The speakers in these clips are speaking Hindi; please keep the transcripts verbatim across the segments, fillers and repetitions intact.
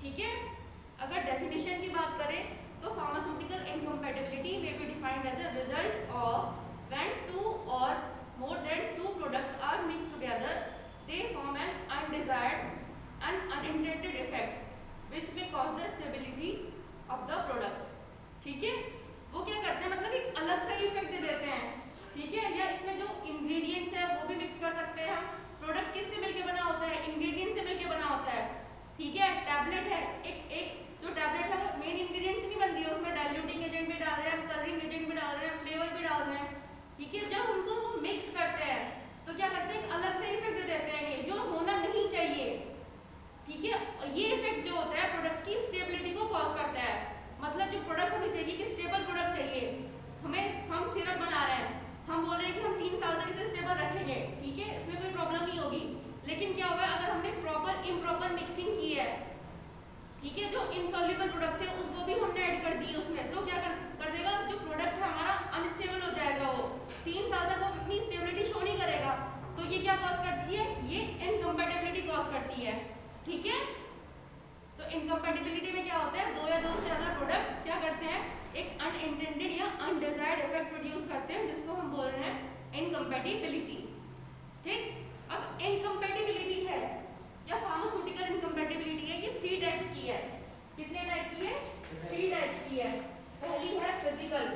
ठीक है। अगर डेफिनेशन की बात करें तो pharmaceutical incompatibility may be defined as a result of when two or more than two products are mixed together, they form an undesired and unintended effect which may cause the stability of the product. ठीक है, वो क्या करते हैं, मतलब एक अलग सा इफेक्ट दे देते हैं, ठीक है। या इसमें जो इंग्रेडिएंट्स है वो भी मिक्स कर सकते हैं हम। प्रोडक्ट किससे मिलके बना होता है, इंग्रेडिएंट से मिलके बना होता है, ठीक है। टैबलेट है, एक एक जो टैबलेट है वो मेन इंग्रेडिएंट से नहीं बन रही है, उसमें डाइल्यूटिंग एजेंट भी डाल रहे हैं, कलरिंग एजेंट भी डाल रहे हैं, फ्लेवर भी डाल रहे हैं, ठीक है। जब उनको वो मिक्स करते हैं तो क्या करते हैं, अलग से इफेक्ट दे देते हैं, ये जो होना नहीं चाहिए, ठीक है। और ये इफेक्ट जो होता है प्रोडक्ट की स्टेबिलिटी को कॉज करता है। मतलब जो प्रोडक्ट होनी चाहिए कि स्टेबल प्रोडक्ट चाहिए हमें, हम सिरप बना रहे हैं, हम बोल रहे हैं कि हम तीन साल तक इसे स्टेबल रखेंगे, ठीक है, इसमें कोई प्रॉब्लम नहीं होगी। लेकिन क्या हुआ, अगर हमने प्रॉपर इम्प्रॉपर मिक्सिंग की है, ठीक है, जो इनसॉल्युबल प्रोडक्ट थे उसको भी हमने ऐड कर दिए उसमें, तो क्या कर, कर देगा, जो प्रोडक्ट है हमारा अनस्टेबल हो जाएगा, वो तीन साल तक वो अपनी स्टेबिलिटी शो नहीं करेगा। तो ये क्या कॉज करती है, ये इनकम्पैटिबिलिटी कॉज करती है, ठीक है। तो इनकम्पैटिबिलिटी में क्या होता है, दो या दो से ज्यादा प्रोडक्ट क्या करते हैं, एक अनइंटेंडेड या अनडिजायर्ड इफेक्ट प्रोड्यूस करते हैं, जिसको हम बोल रहे हैं इनकम्पैटिबिलिटी, ठीक। अब इनकम्पैटिबिलिटी है या फार्मास्यूटिकल इनकम्पैटिबिलिटी है, ये थ्री टाइप्स की है। कितने टाइप की है, थ्री टाइप्स की है। पहली है फिजिकल,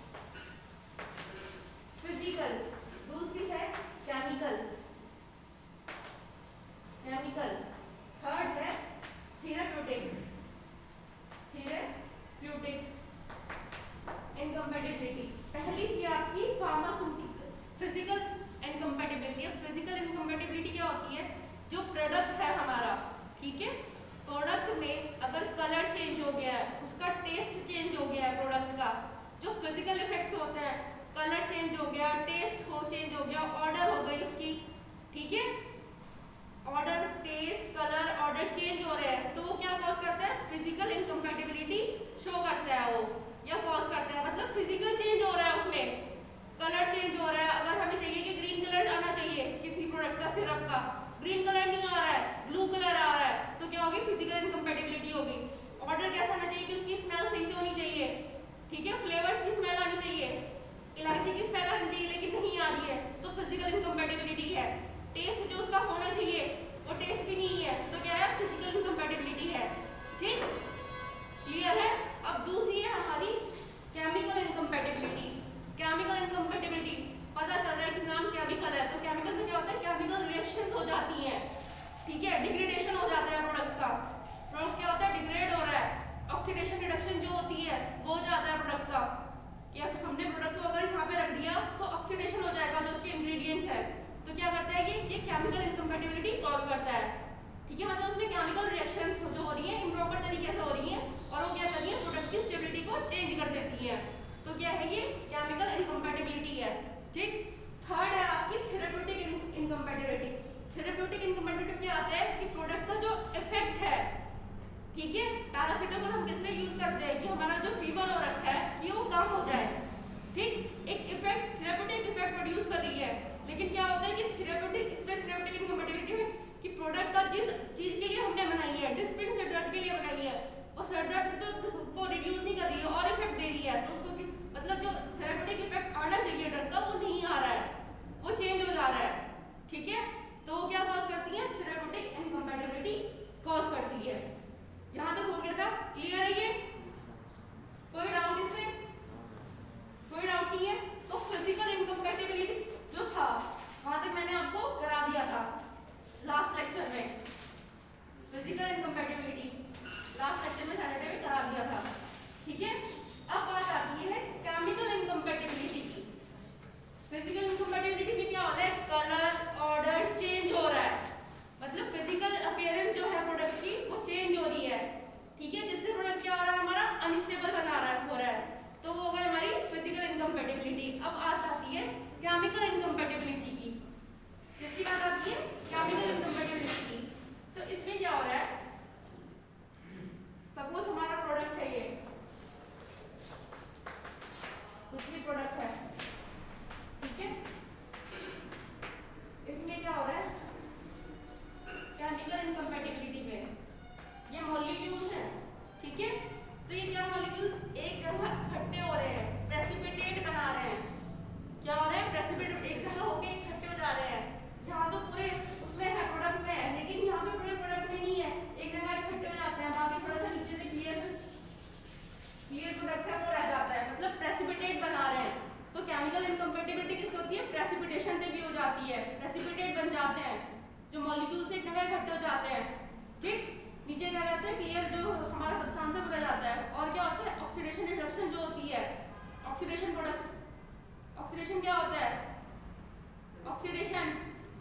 फिजिकल, दूसरी है केमिकल, केमिकल, थर्ड है थेराप्यूटिक, थेराप्यूटिक इनकम्पैटिबिलिटी। पहली थी आपकी फार्मास्यूटिकल फिजिकल इनकम्पैटिबिलिटी। अब फिजिकल इनकम्पैटिबिलिटी क्या होती है, जो प्रोडक्ट है हमारा, ठीक है, प्रोडक्ट में अगर कलर चेंज हो गया है, उसका टेस्ट चेंज हो गया है, प्रोडक्ट का जो फिजिकल इफेक्ट्स होते हैं, कलर चेंज हो गया, टेस्ट हो चेंज हो गया, ऑर्डर हो गई उसकी, ठीक है, order, taste, colour, order change हो रहे हैं, तो वो क्या कॉज करता है, फिजिकल इनकम्पैटिबिलिटी शो करता है वो, या कॉज करता है, मतलब फिजिकल चेंज हो रहा है, उसमें कलर चेंज हो रहा है। अगर हमें चाहिए कि ग्रीन कलर आना चाहिए किसी प्रोडक्ट का, सिरप का ग्रीन कलर नहीं आ रहा है, ब्लू कलर आ रहा है, तो क्या होगी, फिजिकल इनकम्पैटिबिलिटी होगी। ऑर्डर कैसा आना चाहिए कि उसकी स्मेल सही से होनी चाहिए, ठीक है, फ्लेवर्स की स्मेल आनी चाहिए, इलायची की स्मेल आनी चाहिए, लेकिन नहीं आ रही है, तो फिजिकल इनकम्पैटिबिलिटी है। टेस्ट जो उसका होना चाहिए वो टेस्ट भी नहीं है, तो क्या है, फिजिकल इनकम्पैटिबिलिटी है, ठीक, क्लियर है। अब दूसरी है हमारी केमिकल इनकम्पैटिबिलिटी। केमिकल इनकम्पैटिबिलिटी, पता चल रहा है कि नाम केमिकल है, तो केमिकल में क्या होता है, केमिकल रिएक्शंस हो जाती हैं, ठीक है, डिग्रेडेशन हो जाता है प्रोडक्ट का, प्रोडक्ट क्या होता है, डिग्रेड हो रहा है, ऑक्सीडेशन रिडक्शन जो होती है वो हो जाता है प्रोडक्ट का। या हमने प्रोडक्ट को अगर यहाँ पे रख दिया तो ऑक्सीडेशन हो जाएगा जो उसके इंग्रेडिएंट्स है, तो क्या करता है, ये ये केमिकल इनकम्पैटिबिलिटी कॉज करता है, ठीक है। मतलब उसमें केमिकल रिएक्शंस जो हो रही है इम्प्रॉपर तरीके से हो रही है, और वो क्या कर रही है, प्रोडक्ट की स्टेबिलिटी को चेंज कर देती है, तो क्या है, ये केमिकल इनकम्पैटिबिलिटी है, ठीक। थर्ड है आपकी थेराप्यूटिक इनकम्पैटिबिलिटी। थेराप्यूटिक इनकम्पैटिबिलिटी क्या आता है कि प्रोडक्ट का जो इफेक्ट है, ठीक है, पैरासीटामोल हम किस लिए यूज करते हैं कि हमारा जो फीवर हो रखा है कि वो कम हो जाए, ठीक, एक इफेक्ट थेराप्यूटिक इफेक्ट प्रोड्यूस कर रही है। लेकिन क्या होता है कि थेराप्यूटिक, इसमें थेराप्यूटिक इनकम्पैटिबिलिटी में कि प्रोडक्ट का जिस चीज के लिए हमने बनाई है, डिस्पिन सिर दर्द के लिए बनाई है, वो सर दर्द तो को रिड्यूस नहीं कर रही है और इफेक्ट दे रही है, तो उसको मतलब जो थेराप्यूटिक इफेक्ट आना चाहिए ड्रग का वो नहीं आ रहा है, वो चेंज हो जा रहा है, ठीक है। तो वो क्या कॉज करती है, थेराप्यूटिक इनकम्पैटिबिलिटी कॉज करती है। यहाँ तक हो गया था, क्लियर है ये, कोई डाउट इसमें, कोई डाउट नहीं है। प्रोडक्ट है वो रह जाता है, मतलब प्रेसिपिटेट बना रहे हैं। तो केमिकल इनकम्पेटिबिलिटी किससे होती है? प्रेसिपिटेशन से भी हो जाती है, प्रेसिपिटेट बन जाते हैं, जो मॉलिक्यूल्स एक जगह इकट्ठे हो जाते हैं, ठीक, नीचे क्या रहता है, क्लियर जो हमारा सब्सटेंस है वो रह जाता है। और क्या होता है? ऑक्सीडेशन रिडक्शन जो होती है, ऑक्सीडेशन प्रोडक्ट्स, ऑक्सीडेशन क्या होता है? Oxidation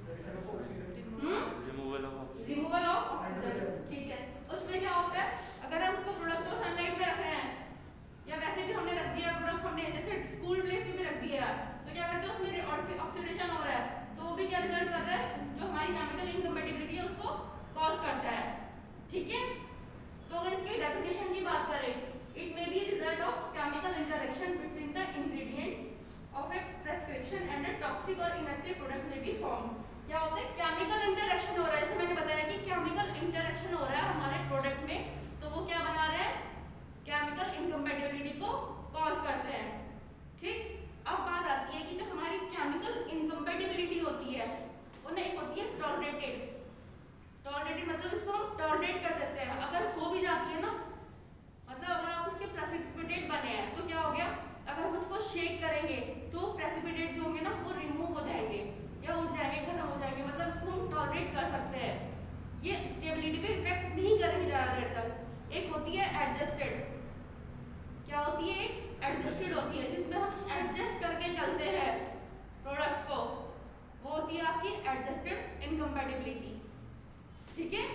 removal of removal of oxygen, ठीक है। उसमें क्या होता है, अगर हम उसको प्रोडक्ट को सनलाइट में रख रहे हैं या वैसे भी हमने रख दिया प्रोडक्ट, हमने जैसे कूल प्लेस में भी रख दिया, तो क्या करते हैं उसमें ऑक्सीडेशन हो रहा है, तो वो भी क्या रिजल्ट कर रहा है, जो हमारी केमिकल इनकम्पेटिबिलिटी है उसको कॉज करता है, ठीक है। तो अगर इसकी डेफिनेशन की बात करें, it may be result of chemical interaction between the ingredient of a prescription and a toxic or inactive product may be form. क्या होता है? केमिकल इंटरेक्शन हो रहा है, जैसे मैंने बताया कि केमिकल इंटरेक्शन हो रहा है हमारे प्रोडक्ट में, तो वो क्या बना रहे हैं? केमिकल इनकम्पेटिबिलिटी को कॉज करते हैं, ठीक। अब बात आती है कि जो हमारी केमिकल इनकम्पेटिबिलिटी होती है वो नहीं होती है टॉलरेटेड। टॉलरेटेड मतलब इसको हम टॉलरेट कर देते हैं, अगर हो भी जाती है ना, मतलब अगर आप उसके प्रेसिपिटेट बने हैं तो क्या हो गया, अगर हम उसको शेक करेंगे तो प्रेसिपिटेट जो होंगे ना वो रिमूव हो जाएंगे या उड़ जाएंगे, खत्म हो जाएंगे, मतलब इसको हम टॉलरेट कर सकते हैं। ये स्टेबिलिटी पे इफेक्ट नहीं करेंगे ज़्यादा देर तक। एक होती है एडजस्टेड, क्या होती है? एक एडजस्टेड होती है जिसमें हम एडजस्ट करके चलते हैं प्रोडक्ट को, वो होती है आपकी एडजस्टेड इनकम्पेटिबिलिटी, ठीक है।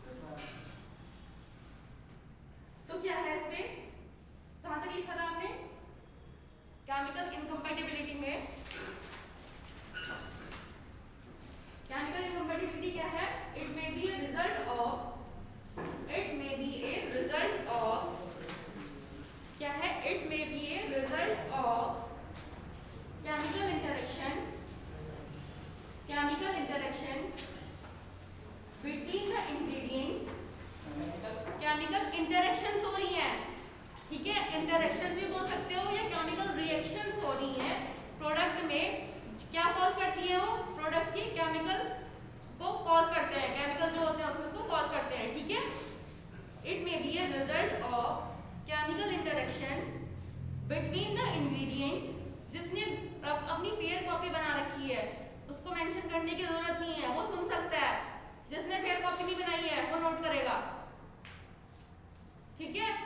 तो क्या है इसमें, कहां तक लिखा था आपने? केमिकल इनकम्पेटिबिलिटी में केमिकल इनकम्पेटिबिलिटी क्या है? It may be a result of it may be a result of क्या है? It may be a result of chemical interaction chemical interaction between the ingredients. Chemical interactions हो रही हैं, ठीक है, इंटरेक्शन भी बोल सकते हो या केमिकल रिएक्शंस हो रही हैं प्रोडक्ट में। क्या कॉज करती है? वो प्रोडक्ट की केमिकल को कॉज करते हैं, केमिकल जो होते हैं उसमें उसको कॉज करते हैं, ठीक है। It may be a result of chemical interaction between the ingredients. जिसने अपनी फेयर कॉपी बना रखी है उसको मेंशन करने की जरूरत नहीं है, वो सुन सकता है। जिसने फेयर कॉपी नहीं बनाई है वो नोट करेगा, ठीक है।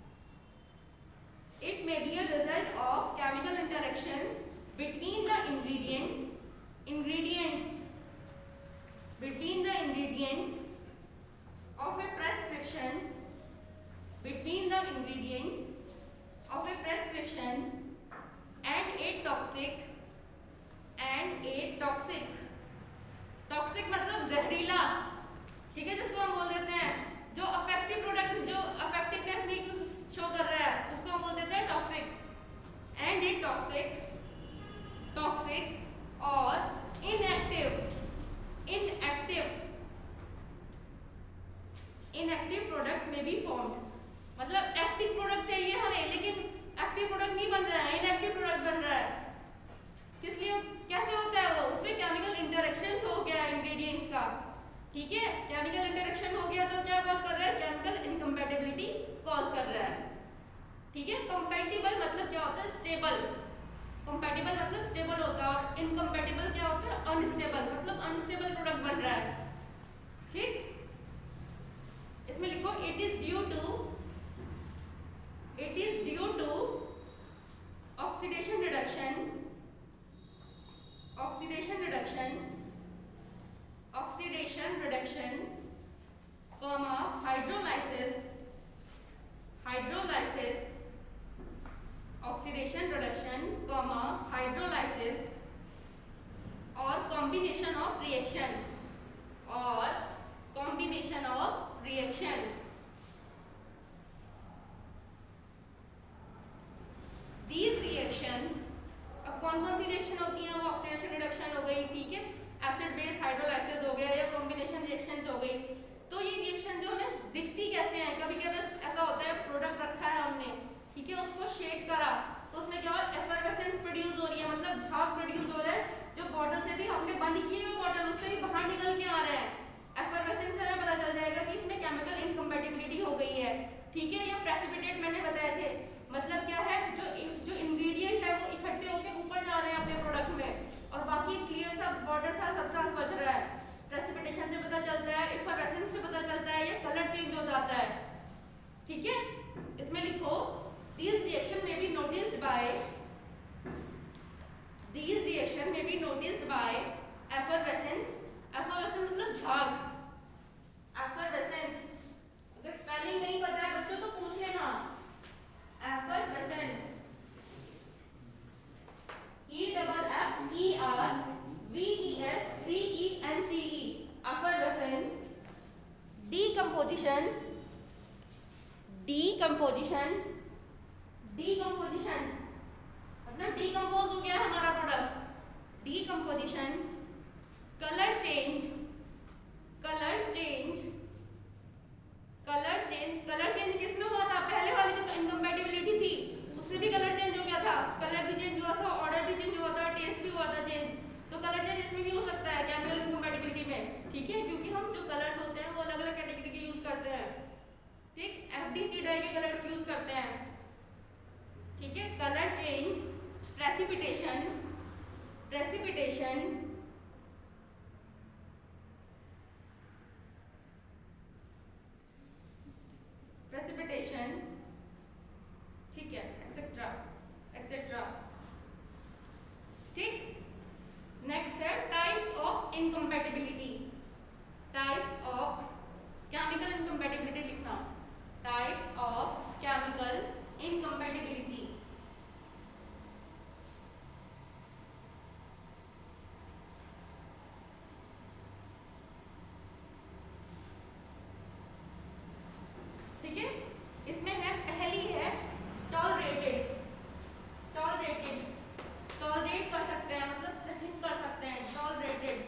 It may be a result of chemical interaction between the ingredients, ingredients, between the ingredients of a prescription, between the ingredients of a prescription and a toxic, and a toxic, toxic मतलब जहरीला, ठीक है, जिसको हम बोल देते हैं जो अफेक्टिव प्रोडक्ट, जो अफेक्टिवनेस नहीं शो कर रहा है उसको हम बोल देते हैं toxic. And a toxic toxic or inactive inactive inactive product may be formed. मतलब एक्टिव प्रोडक्ट चाहिए हमें लेकिन एक्टिव प्रोडक्ट नहीं बन रहा है, इनएक्टिव प्रोडक्ट बन रहा है। इसलिए कैसे होता है वो? उसमें केमिकल इंटरेक्शंस हो गया इंग्रेडिएंट्स का, ठीक है। केमिकल इंटरेक्शन हो गया तो क्या कॉज कर रहा है? केमिकल इनकम्पेटिबिलिटी कॉज कर रहा है, ठीक है। कंपैटिबल मतलब क्या होता है? स्टेबल। कंपैटिबल मतलब स्टेबल होता है और इनकम्पेटिबल क्या होता है? अनस्टेबल, मतलब अनस्टेबल प्रोडक्ट बन रहा है, ठीक। इसमें लिखो it is due to it is due to oxidation reduction oxidation reduction oxidation reduction comma hydrolysis hydrolysis oxidation reduction comma hydrolysis or combination of reaction or combination of reactions. These reactions, अब कौन कौन सी रिएक्शन होती हैं? वो ऑक्सीडेशन रिडक्शन हो गई, ठीक है, एसिड बेस हाइड्रोलाइसिस हो गया या कॉम्बिनेशन रिएक्शंस हो गई। तो ये रिएक्शन जो हमें दिखती कैसे हैं? कभी कभी ऐसा होता है प्रोडक्ट रखा है हमने, ठीक है, उसको शेक करा तो उसमें क्या हो? एफरवेसेंस प्रोड्यूस हो रही है, मतलब झाग प्रोड्यूस हो रहा है, जो बॉटल से भी हमने बंद किए हुए बॉटल उससे भी बाहर निकल के आ रहे हैं। एफरवेसेंस से हमें पता चल जाएगा कि इसमें केमिकल इनकम्पेटिबिलिटी हो गई है, ठीक है। या प्रेसिपिटेट मैंने बताए थे, मतलब precipitation may be noticed by effervescence. Effervescence मतलब झाग। एफरवेसेंस अगर स्पेलिंग नहीं पता है बच्चों तो पूछ लेना। Effervescence E double F E R V E S C E N C E effervescence. Decomposition decomposition decomposition मतलब डीकंपोज हो गया हमारा product. Decomposition colour change colour change colour change colour change किसमें हुआ था? पहले वाली जो इनकम्पैटिबिलिटी थी उसमें भी कलर चेंज हो गया था। कलर भी चेंज हुआ था, ऑर्डर भी चेंज हुआ था, टेस्ट भी हुआ था चेंज। तो कलर चेंज इसमें भी हो सकता है केमिकल इनकम्पैटिबिलिटी में, ठीक है, क्योंकि हम जो कलर्स होते हैं वो अलग अलग कैटेगरी के यूज करते हैं। ठीक, एफडीसी डाई के कलर्स यूज करते हैं। ठीक है, colour change, precipitation precipitation precipitation ठीक है, एक्सेट्रा एक्सेट्रा। ठीक, नेक्स्ट है types of incompatibility. Types of chemical incompatibility लिखना। Types of chemical incompatibility. ठीक है, इसमें है पहली है टॉलरेटेड। टॉलरेटेड टॉलरेट कर सकते हैं मतलब सहन कर सकते हैं, टॉलरेटेड।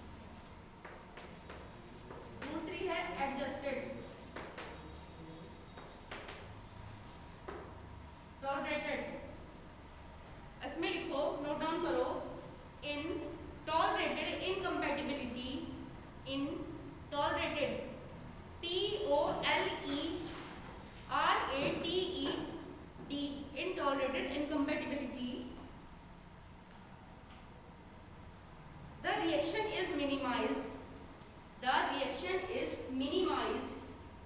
दूसरी है एडजस्टेड। टॉलरेटेड इसमें लिखो, नोट डाउन करो, intolerated incompatibility. Intolerated T O L E R A T E D intolerant incompatibility, the reaction is minimized the reaction is minimized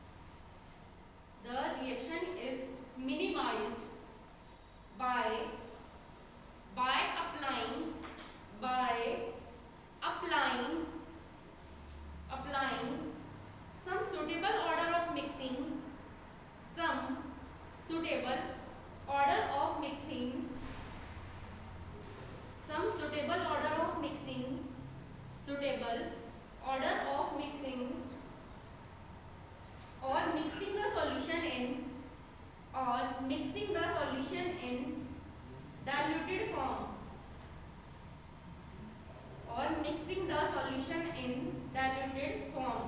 the reaction is minimized by by applying by applying applying some suitable order of mixing some suitable order of mixing some suitable order of mixing suitable order of mixing or mixing the solution in or mixing the solution in diluted form or mixing the solution in diluted form,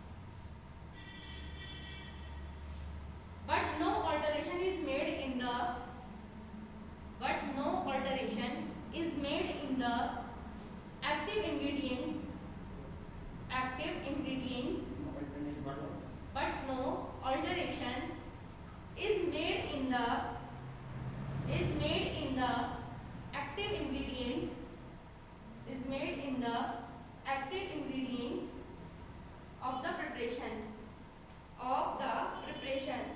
but no alteration is made in the but no alteration is made in the active ingredients active ingredients but no alteration is made in the is made in the active ingredients is made in the active ingredients of the preparation of the preparation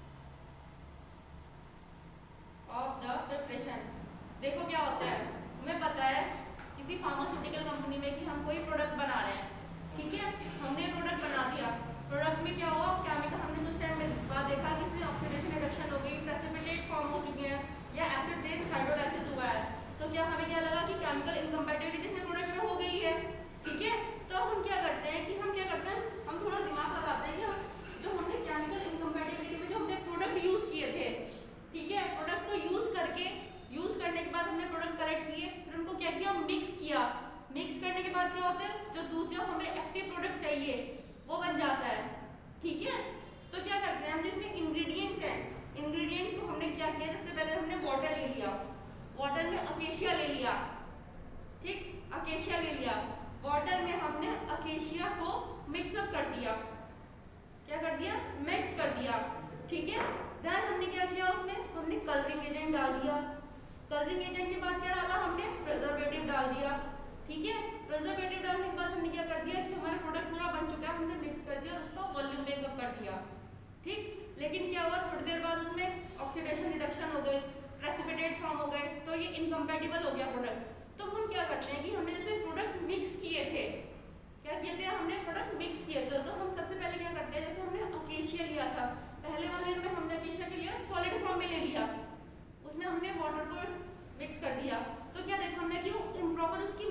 of the preparation। देखो क्या होता है, हमें पता है किसी फार्मास्यूटिकल कंपनी में कि हम कोई प्रोडक्ट बना रहे हैं, ठीक है, हमने प्रोडक्ट बना दिया। प्रोडक्ट में क्या हुआ, केमिकल हमने कुछ टाइम बाद देखा कि इसमें ऑक्सीडेशन रिडक्शन हो गई, प्रेसिपिटेट फॉर्म हो चुके हैं या एसिड बेस हाइड्रोलाइसिस हुआ है। तो क्या हमें क्या लगा कि केमिकल इनकम्पैटिबिलिटी इसमें प्रोडक्ट में हो गई है, ठीक है। तो हम क्या करते हैं कि हम क्या करते हैं हम थोड़ा दिमाग लगाते हैं कि हम जो हमने केमिकल इनकम्पैटिबिलिटी में जो हमने प्रोडक्ट यूज किए थे, ठीक है, प्रोडक्ट को यूज करके यूज करने के बाद हमने प्रोडक्ट कलेक्ट किए, फिर उनको क्या किया, मिक्स किया। मिक्स करने के बाद क्या होता है, जो दूसरा हमें एक्टिव प्रोडक्ट चाहिए वो बन जाता है, ठीक है। तो क्या करते हैं हम, जिसमें इंग्रेडिएंट्स हैं, इंग्रेडिएंट्स को हमने क्या किया, सबसे पहले हमने वाटर ले लिया, वाटर में अकेशिया ले लिया, ठीक, अकेशिया ले लिया, वाटर में हमने अकेशिया को मिक्सअप कर दिया, क्या कर दिया, मिक्स कर दिया, ठीक है। देन हमने क्या किया, उसमें हमने कलरिंग एजेंट डाल दिया, कलरिंग एजेंट के बाद क्या डाला हमने, प्रिजर्वेटिव डाल दिया, ठीक है। प्रिजर्वेटिव डालने के बाद हमने क्या कर दिया कि हमारा प्रोडक्ट पूरा बन चुका है, हमने मिक्स कर दिया और उसका वॉल्यूम मेकअप कर दिया, ठीक। लेकिन क्या हुआ, थोड़ी देर बाद उसमें ऑक्सीडेशन रिडक्शन हो गई, प्रेसिपिटेट फॉर्म हो गए, तो ये इनकम्पैटिबल हो गया प्रोडक्ट। तो हम क्या करते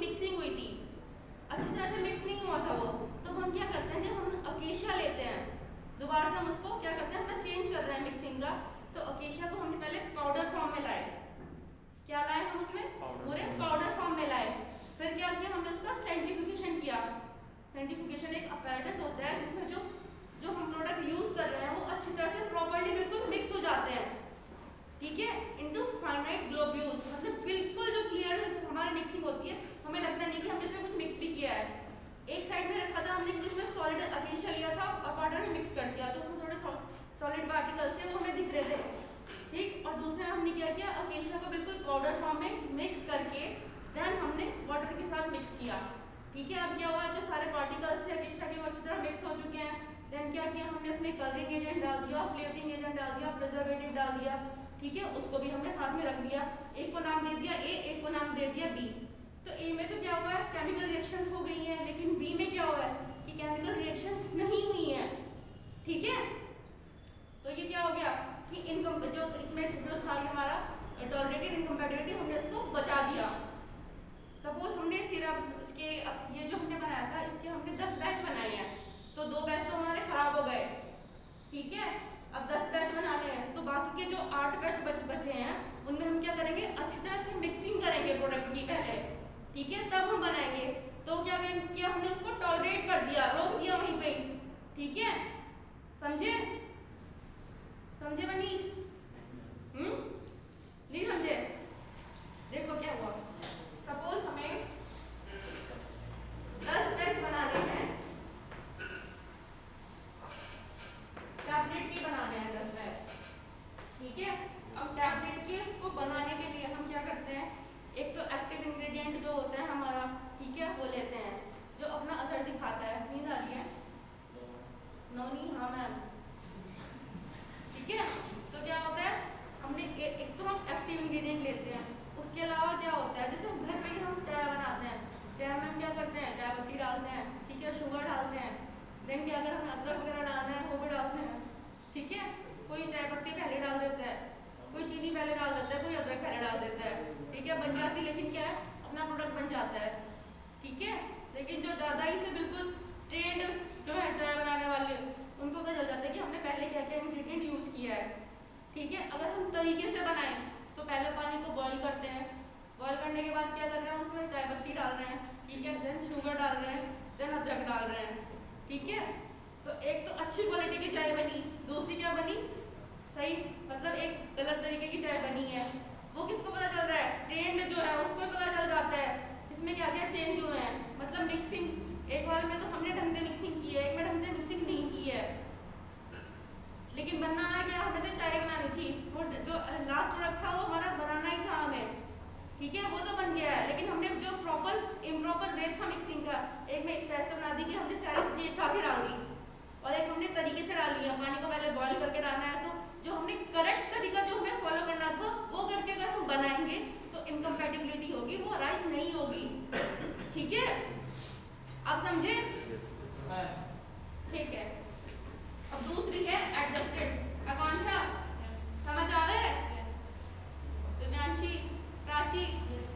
मिक्सिंग हुई थी, अच्छी तरह से मिक्स नहीं हुआ था वो, तो हम क्या करते हैं जब हम अकेशिया लेते हैं दोबारा से हम उसको क्या करते हैं अपना चेंज कर रहे हैं मिक्सिंग का, तो अकेशिया को हमने पहले पाउडर फॉर्म में लाए, क्या लाए हम उसमें पूरे पाउडर फॉर्म में लाए, फिर क्या किया हमने उसका सेंट्रीफ्यूगेशन किया। सेंट्रीफ्यूगेशन एक अपैरेटस होता है जिसमें जो जो हम प्रोडक्ट यूज कर रहे हैं वो अच्छी तरह से प्रॉपर्ली बिल्कुल मिक्स हो जाते हैं, ठीक है, इनटू फाइनाइट ग्लोब्यूल्स, मतलब बिल्कुल जो क्लियर हमारी मिक्सिंग होती है, हमें लगता नहीं कि हमने इसमें कुछ मिक्स भी किया है। एक साइड में रखा था हमने जिसमें सॉलिड अकेशिया लिया था और पाउडर में मिक्स कर दिया, तो उसमें थोड़े सॉलिड पार्टिकल्स थे वो हमें दिख रहे थे, ठीक, और दूसरे में हमने क्या किया अकेशिया को बिल्कुल पाउडर फॉर्म में मिक्स करके देन हमने वाटर के साथ मिक्स किया, ठीक है। अब क्या हुआ जो सारे पार्टिकल्स थे अकेशिया के वो अच्छी तरह मिक्स हो चुके हैं, देन क्या किया हमने इसमें कलरिंग एजेंट डाल दिया, फ्लेवरिंग एजेंट डाल दिया, प्रिजर्वेटिव डाल दिया, ठीक है, उसको भी हमने साथ में रख दिया, एक को नाम दे दिया ए, एक को नाम दे दिया बी। तो ए में तो क्या हुआ है केमिकल रिएक्शंस हो गई हैं, लेकिन बी में क्या हुआ है कि केमिकल रिएक्शंस नहीं हुई हैं, ठीक है। तो ये क्या हो गया कि इनकम जो इसमें जो था ये हमारा टॉलरेटेड इनकम्पैटिबिलिटी हमने इसको बचा दिया। सपोज हमने सिर्फ इसके ये जो हमने बनाया था इसके हमने दस बैच बनाए हैं, तो दो बैच तो हमारे खराब हो गए, ठीक है, अब दस बैच बनाने हैं, तो बाकी के जो आठ बैच बच बचे हैं उनमें हम क्या करेंगे अच्छी तरह से मिक्सिंग करेंगे प्रोडक्ट की पहले, ठीक है, तब हम बनाएंगे। तो क्या किया हमने उसको टॉलरेट कर दिया, रोक दिया वहीं पे, ठीक है, समझे समझे मनीष, हम्म नहीं समझे? देखो क्या हुआ, सपोज हमें दस बैच बनाने हैं, टैबलेट के बनाने हैं दस बैच, ठीक है। अब टैबलेट के को बनाने के लिए हम क्या करते हैं, एक तो एक्टिव इंग्रेडिएंट जो होता है हमारा, ठीक है, वो लेते हैं जो अपना असर दिखाता है। नींद आ रही है? नौनी, हाँ मैम, ठीक है। तो क्या होता है हमने ए, एक तो हम एक्टिव इंग्रेडिएंट लेते हैं, उसके अलावा क्या होता है जैसे घर पे ही हम चाय बनाते हैं, चाय में हम क्या करते हैं चाय पत्ती डालते हैं, ठीक है, शुगर डालते हैं, देन क्या अगर हम अदरक वगैरह डालना है वो भी डालते हैं, ठीक है। कोई चाय पत्ती पहले डाल देता है, कोई चीनी पहले डाल देता है, कोई अदरक पहले डाल देता है, ठीक है, बन जाती, लेकिन क्या है अपना प्रोडक्ट बन जाता है, ठीक है। लेकिन जो ज़्यादा ही से बिल्कुल ट्रेंड जो है चाय बनाने वाले उनको पता चल जाता है कि हमने पहले क्या क्या इंग्रेडिएंट यूज़ किया है, ठीक है। अगर हम तरीके से बनाएं तो पहले पानी को बॉईल करते हैं, बॉईल करने के बाद क्या कर रहे हैं उसमें चाय पत्ती डाल रहे हैं, ठीक है, देन शुगर डाल रहे हैं, देन अदरक डाल रहे हैं, ठीक है। तो एक तो अच्छी क्वालिटी की चाय बनी, दूसरी क्या बनी सही, मतलब एक गलत तरीके की चाय बनी है, वो किसको पता चल रहा है, ट्रेंड जो है उसको पता चल जाता है इसमें क्या क्या चेंज हुए हैं, मतलब मिक्सिंग एक वाले में तो हमने ढंग से मिक्सिंग की है, एक में ढंग से मिक्सिंग नहीं की है, लेकिन बनाना क्या हमें तो चाय बनानी थी, वो जो लास्ट प्रोडक्ट था वो हमारा बनाना ही था हमें, ठीक है, वो तो बन गया है, लेकिन हमने जो प्रॉपर इम्प्रॉपर वे था मिक्सिंग का, एक में इस तरह से बना दी कि हमने सारी चीज़ें एक साथ ही डाल दी, और एक हमने तरीके से डाल लिया, पानी को पहले बॉईल करके डालना है, तो जो हमने करेक्ट तरीका जो हमें फॉलो करना था वो करके अगर हम बनाएंगे तो इनकम्पैटिबिलिटी होगी, वो राइज नहीं होगी, ठीक है, आप समझे? ठीक है। अब दूसरी है एडजस्टेड, आकांक्षा समझ आ रहा है? दिव्यांशी, प्राची,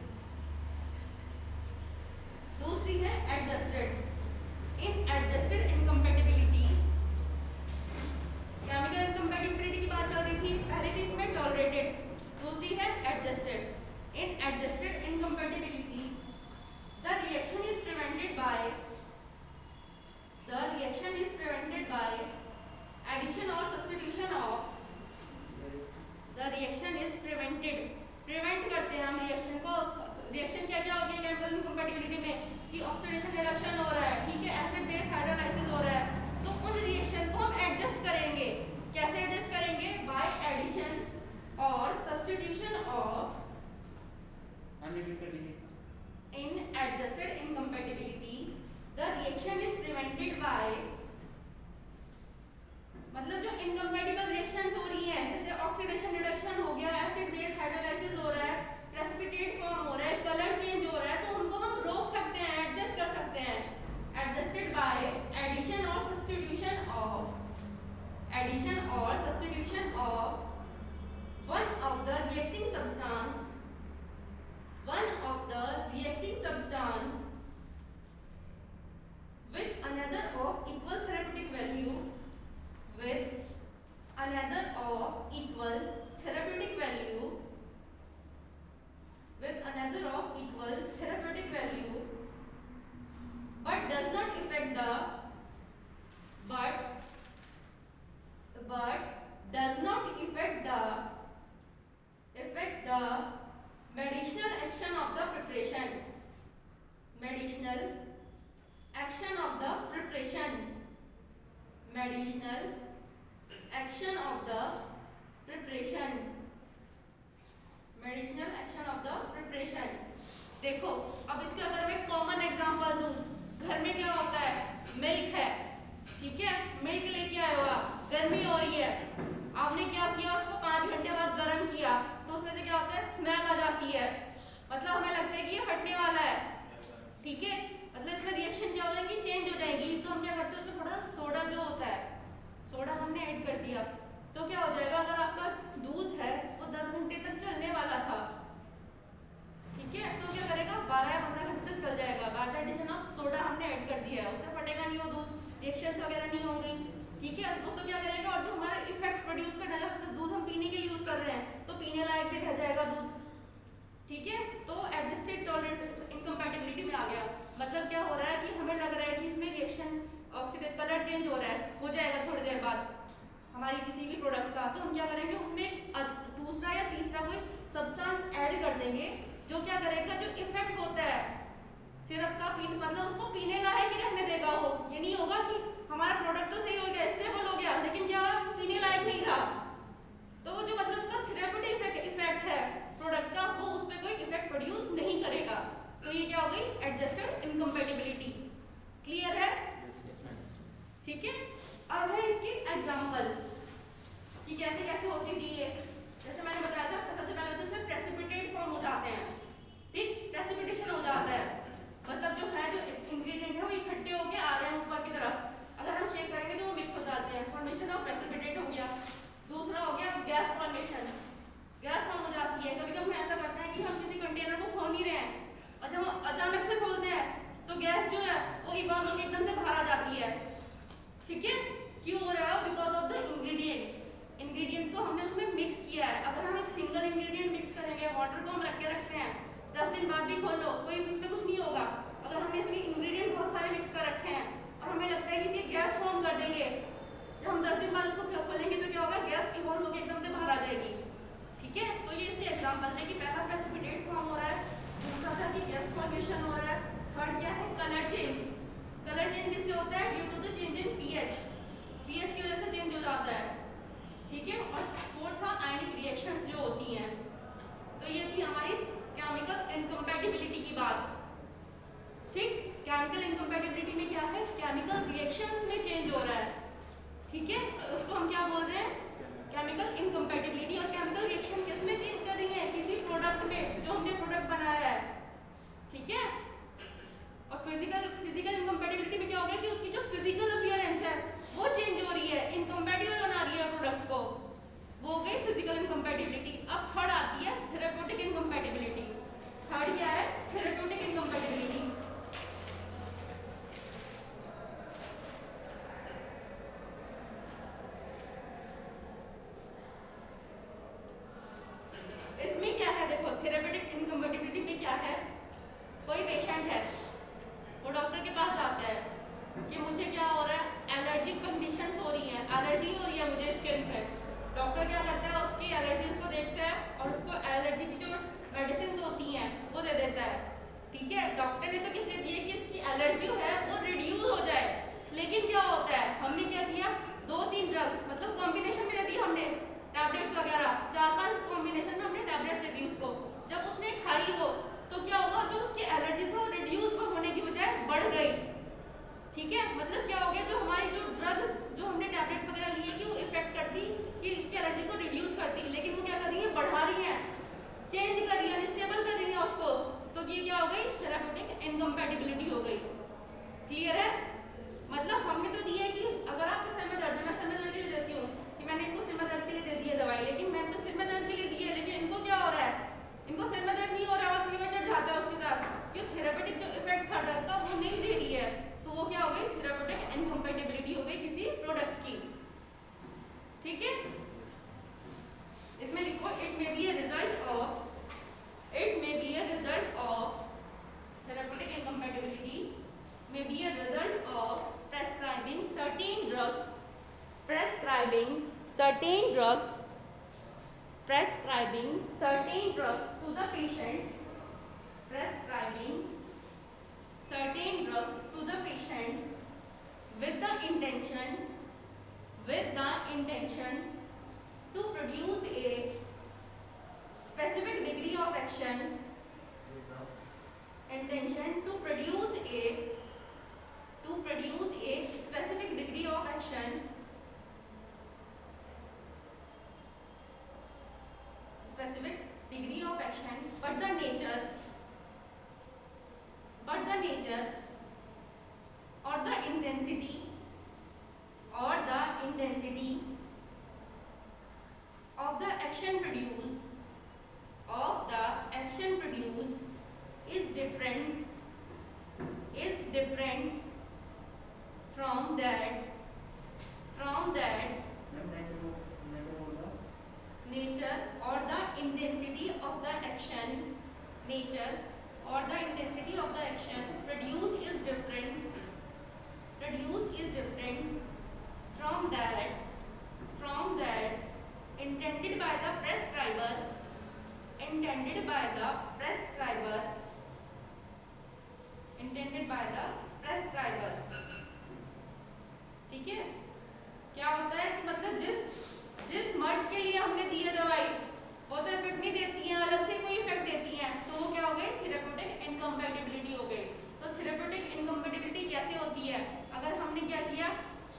दूसरी है adjusted. In adjusted incompatibility, chemical incompatibility की बात चल रही थी, पहले थी इसमें टॉलरेटेड, दूसरी है adjusted. In adjusted incompatibility the reaction is prevented by the reaction is prevented by addition और substitution of the reaction is prevented, prevent करते हैं हम रिएक्शन को, रिएक्शन क्या क्या हो गया केमिकल इनकम्पैटिबिलिटी में कि ऑक्सीडेशन रिडक्शन हो रहा है, ठीक है, एसिड बेस हाइड्रोलाइसिस हो रहा है, तो उन रिएक्शन को हम एडजस्ट करेंगे, कैसे एडजस्ट करेंगे, बाय एडिशन और substitution of, in adjusted incompatibility the reaction is prevented by, मतलब जो इनकम्पैटिबल रिएक्शंस हो रही हैं जैसे ऑक्सीडेशन रिडक्शन हो गया, एसिड बेस हाइड्रोलाइसिस हो रहा है, प्रेसिपिटेट फॉर्म हो रहा है, कलर चेंज हो रहा है, तो उनको हम रोक सकते हैं, एडजस्ट कर सकते हैं, एडजस्टेड बाय एडिशन और सब्स्टिट्यूशन ऑफ, एडिशन और substitution of one of the reacting substance, one of the अब इसका अगर मैं कॉमन एग्जांपल दूं, घर में क्या होता है, मिल्क है, ठीक है, मिल्क लेके आए हो आप, गर्मी हो रही है, आपने क्या किया, उसको पाँच घंटे बाद गर्म किया, तो उसमें से क्या होता है, स्मेल आ जाती है, मतलब हमें लगता है कि ये फटने वाला है, ठीक है, मतलब इसमें रिएक्शन क्या हो जाएगी, चेंज हो जाएगी। तो हम क्या करते हैं, उसमें थोड़ा सोडा जो होता है, सोडा हमने ऐड कर दिया, तो क्या हो जाएगा, अगर आपका दूध है वो दस घंटे तक चलने वाला था, ठीक है, तो क्या करेगा, बारह या पंद्रह घंटे तक चल जाएगा, by the addition of soda हमने ऐड कर दिया है, उससे फटेगा नहीं वो दूध, रिएक्शंस वगैरह नहीं होंगी, ठीक है। वो तो क्या करेगा, और जो हमारा इफेक्ट प्रोड्यूस करने लगा, मतलब दूध हम पीने के लिए यूज कर रहे हैं, तो पीने लायक भी रह जाएगा दूध, ठीक है। तो एडजस्टेड टॉलरेंस इनकम्पैटिबिलिटी में आ गया, मतलब क्या हो रहा है कि हमें लग रहा है कि इसमें रिएक्शन ऑक्सीडेटिव कलर चेंज हो रहा है, हो जाएगा थोड़ी देर बाद हमारी किसी भी प्रोडक्ट का, तो हम क्या करेंगे, उसमें दूसरा या तीसरा कोई सब्सटेंस ऐड कर देंगे, जो क्या करेगा, जो इफेक्ट होता है सिरप का पीने, मतलब उसको पीने लायक ही रहने देगा, वो ये नहीं होगा कि हमारा प्रोडक्ट तो सही हो गया, स्टेबल हो गया, लेकिन क्या पीने लायक नहीं रहा, तो वो जो मतलब उसका थेरेप्यूटिक इफेक्ट है प्रोडक्ट का, वो उस पर कोई इफेक्ट प्रोड्यूस नहीं करेगा, तो ये क्या हो गई, एडजस्टेड इनकम्पैटिबिलिटी। क्लियर है, ठीक है। अब है इसकी एग्जांपल कि कैसे कैसे होती थी ये, जैसे मैंने बताया था, सबसे पहले होता है इसमें प्रेसिपिटेट फॉर्म हो जाते हैं, ठीक, प्रेसिपिटेशन हो जाता है, मतलब जो है, जो इंग्रेडिएंट है वो इकट्ठे होके आ रहे हैं ऊपर की तरफ, अगर हम चेक करेंगे तो वो मिक्स हो जाते हैं, फॉर्मेशन ऑफ प्रेसिपिटेट हो गया। दूसरा हो गया गैस फॉर्मेशन, गैस फॉर्म हो जाती है, कभी कभी हम ऐसा करते हैं कि हम किसी कंटेनर को खोल नहीं रहे हैं, और जब हम अचानक से खोलते हैं तो गैस जो है वो इवॉल्व होकर एकदम से बाहर आ जाती है, ठीक है, क्यों हो रहा है, because of the ingredient, ingredients को हमने उसमें मिक्स किया है। अगर हम एक सिंगल इंग्रेडिएंट मिक्स करेंगे, वाटर को हम रख के रखते हैं, दस दिन बाद भी खोल लो, कोई इसमें कुछ नहीं होगा। अगर हमने इसमें इंग्रेडिएंट बहुत सारे मिक्स कर रखे हैं और हमें लगता है कि इसे गैस फॉर्म कर देंगे, जब हम दस दिन बाद इसको खोलेंगे तो क्या होगा, गैस इवॉल्व होकर एकदम से बाहर आ जाएगी, ठीक है। तो ये इसके एग्जांपल थे कि पहला प्रेसिपिटेट फॉर्म हो रहा है, दूसरा था कि गैस फॉर्मेशन हो रहा है, थर्ड क्या है, कलर चेंज, कलर चेंज किससे होता है, due to the change in pH, pH की वजह से चेंज हो जाता है, ठीक है। और फोर्थ था आयनिक रिएक्शंस जो होती हैं, तो ये थी हमारी केमिकल इनकम्पैटिबिलिटी की बात, ठीक। केमिकल इनकम्पैटिबिलिटी में क्या है, केमिकल रिएक्शंस में चेंज हो रहा है, ठीक है, तो उसको हम क्या बोल रहे हैं, केमिकल इनकम्पैटिबिलिटी। और केमिकल रिएक्शन किस में चेंज कर रही है, किसी प्रोडक्ट में जो हमने प्रोडक्ट बनाया है, ठीक है। और फिजिकल फिजिकल इनकम्पैटिबिलिटी में क्या हो गया कि उसकी जो फिजिकल अपीयरेंस है वो चेंज हो रही है, इनकम्पैटिबल बना रही है प्रोडक्ट को, वो हो गई फिजिकल इनकम्पैटिबिलिटी। अब थर्ड आती है थेरेप्यूटिक इनकम्पैटिबिलिटी। थर्ड क्या है, थेरेप्यूटिक इनकम्पैटिबिलिटी। इसमें क्या है, देखो थेरेप्यूटिक इनकम्पैटिबिलिटी में क्या है, कोई पेशेंट है, वो डॉक्टर के पास जाता है कि मुझे क्या हो रहा है, एलर्जिक कंडीशंस हो रही हैं, एलर्जी हो रही है मुझे स्किन पे। डॉक्टर क्या करता है, उसकी एलर्जीज को देखता है और उसको एलर्जी की जो मेडिसिन होती हैं वो दे देता है, ठीक है। डॉक्टर ने तो किस लिए दी है कि इसकी एलर्जी है वो रिड्यूस हो जाए, लेकिन क्या होता है, हमने क्या किया, दो तीन ड्रग मतलब कॉम्बिनेशन में दे दी हमने, टैबलेट्स वगैरह चार पांच कॉम्बिनेशन में हमने टैबलेट्स दे दी उसको। जब उसने खाई वो तो क्या हुआ, जो उसकी एलर्जी थी रिड्यूस होने की बजाय बढ़ गई, ठीक है। मतलब क्या हो गया, जो हमारी जो ड्रग जो हमने टैबलेट्स वगैरह लिए कि वो इफेक्ट करती कि इसकी एलर्जी को रिड्यूस करती, लेकिन वो क्या कर रही है, बढ़ा रही है, चेंज कर रही है, अनस्टेबल कर रही है उसको, तो ये क्या हो गई, थेरेप्यूटिक इनकम्पैटिबिलिटी हो गई। क्लियर है, मतलब हमने तो दी है कि अगर आपके सिर में दर्द है, मैं सिर में दर्द के लिए देती हूँ कि मैंने इनको सिर में दर्द के लिए दे दी है दवाई, लेकिन मैंने तो सिर में दर्द के लिए दी है, लेकिन इनको क्या हो रहा है, इनको सिर में दर्द नहीं हो रहा और फीवर चढ़ जाता है उसके साथ, क्यों, थेरेप्यूटिक जो इफेक्ट था ड्रग का वो नहीं दे रही है, तो वो क्या हो गई, थेरेप्यूटिक इनकम्पैटिबिलिटी हो गई किसी प्रोडक्ट की, ठीक है। इसमें लिखो, it may be a result of it may be a result of therapeutic incompatibility may be a result of prescribing certain drugs prescribing certain drugs prescribing certain drugs to the patient prescribing certain drugs to the patient with the intention with the intention to produce a specific degree of action intention and to produce a to produce a specific degree of action specific degree of action but the nature but the nature or the intensity or the intensity of the action produced of the action produced is different is different from that from that nature or the intensity of the action nature or the intensity of the action produced is different produced is different from that from that intended by the prescriber intended by the prescriber intended by the prescriber ठीक है। क्या होता है कि मतलब जिस जिस मर्ज के लिए हमने दी है दवाई वो तो इफेक्ट नहीं देती है, अलग से कोई इफेक्ट देती हैं, तो वो क्या हो गई थेरेप्यूटिक इनकम्पैटिबिलिटी हो गई। तो थेरेप्यूटिक इनकम्पैटिबिलिटी कैसे होती है? अगर हमने क्या किया,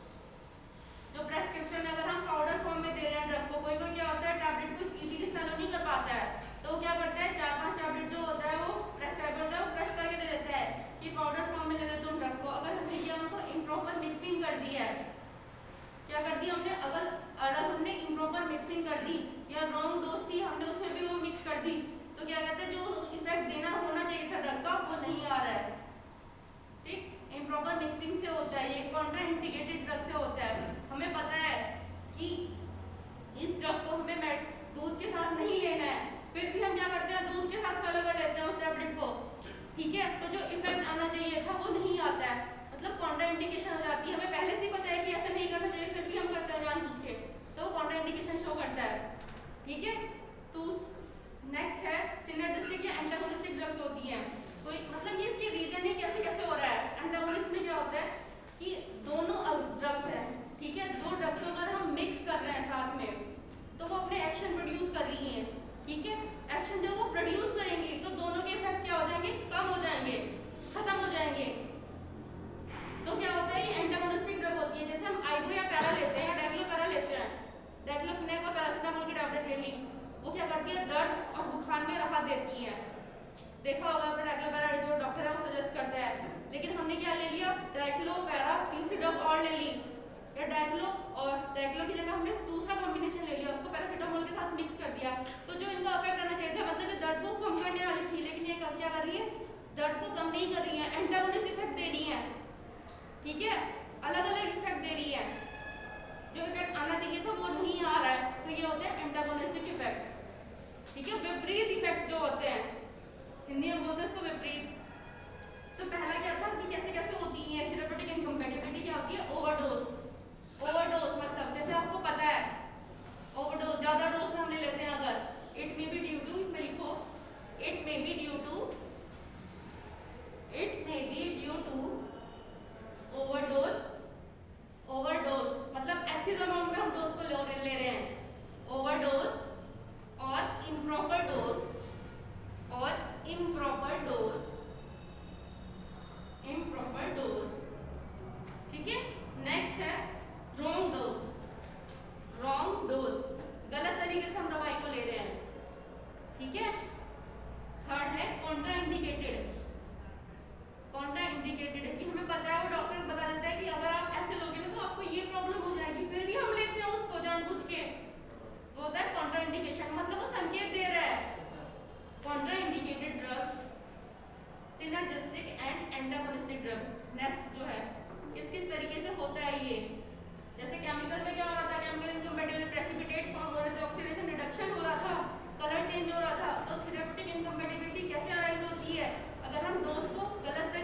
जो प्रेस्क्रिप्शन अगर हम पाउडर फॉर्म में दे रहे हैं ड्रग को, कोई कोई क्या होता है टैबलेट को इजीली सॉल्व नहीं कर पाता है, तो वो क्या करता है चार पांच टैबलेट जो होता है वो प्रेस्क्राइबर होता है वो क्रश करके दे देता है कि पाउडर फॉर्म में ले लो तुम ड्रग को। अगर हमने क्या उनको इम्प्रॉपर मिक्सिंग कर दी है, क्या कर दी हमने, अगर अगर हमने इम्प्रॉपर मिक्सिंग कर दी या रॉन्ग डोज थी हमने उसमें भी वो मिक्स कर दी, तो क्या कहते हैं जो इफेक्ट देना होना चाहिए था ड्रग का वो नहीं आ रहा है। ठीक, इम्प्रॉपर मिक्सिंग से होता है, ये कॉन्ट्रा इंडिकेटेड ड्रग से होता है। हमें पता है कि इस ड्रग को हमें दूध के साथ नहीं लेना है, फिर भी हम क्या करते हैं दूध के साथ सॉल्व कर लेते हैं उस टैबलेट को। ठीक है, तो जो इफेक्ट आना चाहिए था वो नहीं आता है, मतलब कॉन्ट्रा इंडिकेशन हो जाती है। हमें पहले से ही पता है कि ऐसा नहीं करना चाहिए, फिर भी हम करते हैं जानबूझ के, तो वो कॉन्ट्रा इंडिकेशन शो करता है। ठीक है, तो नेक्स्ट है सिनर्जिस्टिक या एंटागोनिस्टिक ड्रग्स होती हैं। कोई मतलब ये इसके रीजन है कैसे कैसे हो रहा है। एंटागोनिस्ट में क्या होता है कि दोनों ड्रग्स हैं, ठीक है, दो ड्रग्स को अगर हम मिक्स कर रहे हैं साथ में तो वो अपने एक्शन प्रोड्यूस कर रही हैं। ठीक है, एक्शन जब वो प्रोड्यूस करेंगी तो दोनों के इफेक्ट क्या हो जाएंगे, कम हो जाएंगे, खत्म हो जाएंगे। तो क्या होता है ये एंटागोनिस्टिक ड्रग होती है। जैसे हम आइबो या पैरा लेते हैं या डाइक्लोपेरा लेते हैं, डाइक्लोफेनेक और पैरासिटामोल की टैबलेट ले ली, वो क्या करती है दर्द और बुखार में राहत देती है। देखा होगा आपने डाइक्लोपेरा जो डॉक्टर है वो सजेस्ट करता है, लेकिन हमने क्या ले लिया डाइक्लोपेरा तीसरी ड्रग और ले ली, या डाइक्लो और डाइक्लो की जगह हमने दूसरा कॉम्बिनेशन ले लिया, उसको पैरासिटामोल के साथ मिक्स कर दिया। तो जो इनका इफेक्ट आना चाहिए था, मतलब ये दर्द को कम करने वाली थी, लेकिन ये क्या कर रही है दर्द को कम नहीं कर रही है, एंटागोनिस्ट इफेक्ट दे रही है। ठीक है, अलग अलग इफेक्ट दे रही है, जो इफेक्ट आना चाहिए था वो नहीं आ रहा है, तो ये होते हैं एंटागोनिस्टिक इफेक्ट। ठीक है, विपरीत इफेक्ट जो होते हैं, हिंदी में बोलते हैं इसको विपरीत। तो पहला क्या था कि कैसे कैसे होती है थेरेप्यूटिक इनकम्पैटिबिलिटी, क्या होती है ओवरडोज। ओवरडोज मतलब जैसे आपको पता है ओवरडोज ज्यादा डोज में हमने लेते हैं, अगर it may be due to, इसमें लिखो it may be due to it may be due to overdose. Overdose मतलब एक्सेस अमाउंट में हम डोज को ले ले रहे हैं, ओवरडोज और इम्प्रॉपर डोज और इम्प्रॉपर डोज इम्प्रॉपर डोज। ठीक है, नेक्स्ट है रॉन्ग डोज। रॉन्ग डोज गलत तरीके से हम दवाई को ले रहे हैं। ठीक है, थर्ड है कॉन्ट्रा इंडिकेटेड। कॉन्ट्रा इंडिकेटेड कि हमें पता है वो डॉक्टर बता देता है कि अगर आप ऐसे लोगे ना तो आपको ये प्रॉब्लम हो जाएगी, फिर भी हम लेते हैं उसको जानबूझ के, वो होता है कॉन्ट्रा इंडिकेशन, मतलब वो संकेत दे रहा है। Contraindicated drug, synergistic and antagonistic drug. Next जो है किस किस तरीके से होता है ये, जैसे केमिकल में क्या हो रहा था, केमिकल इनकम्पैटिबल प्रेसिपिटेट फॉर्म हो रहे थे, ऑक्सीडेशन रिडक्शन हो रहा था, कलर चेंज हो रहा था। तो थेरेप्यूटिक इनकम्पैटिबिलिटी कैसे अराइज होती है, अगर हम डोज को गलत